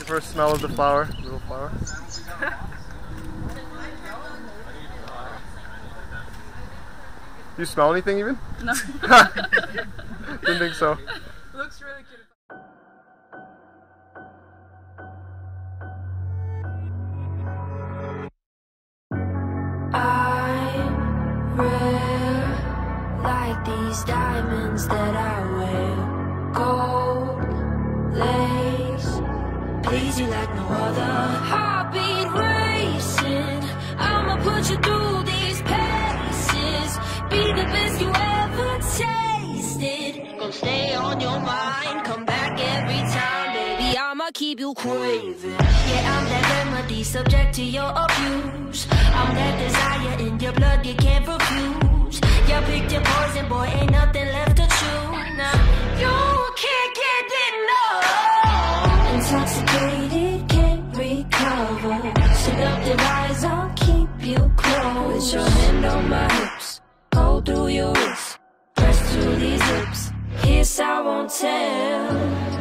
The first smell of the flower, little flower. Do you smell anything even? No. Didn't think so. Looks really cute. I'm rare, like these diamonds that I wear. Gold lace, please you like no other. Heartbeat racing, I'ma put you through these paces. Be the best you ever tasted. Gonna stay on your mind, come back every time, baby. I'ma keep you craving. Yeah, I'm that remedy, subject to your abuse. I'm that desire in your blood you can't refuse. You picked your poison, boy, ain't nothing left to choose. Now you can't get enough. Intoxicated, can't recover. Seductive eyes, I'll keep you close. With your hand on my hips, hold through your wrist, press to these lips. Kiss, I won't tell.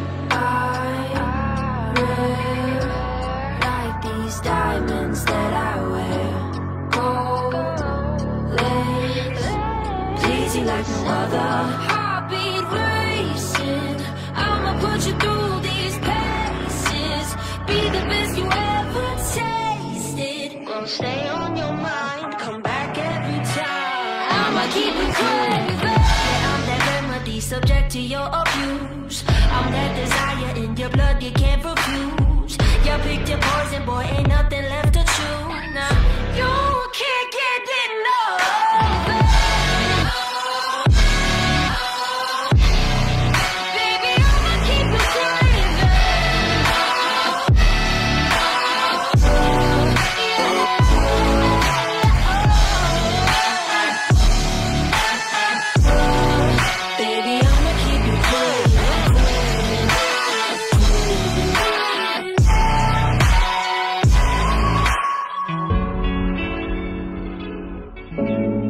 I wear like these diamonds that I wear. Gold lace, please you like no other. Heartbeat racing, I'ma put you through these paces. Be the best you ever tasted. Gonna stay on your mind, come back every time. I'ma keep it craving. Yeah, I'm that remedy, subject to your abuse. I'm that desire in your blood you can't refuse. You picked your poison, boy, ain't nothing left to choose. Now you can't get enough. Baby, I'ma keep you craving. Baby, I'ma keep you craving.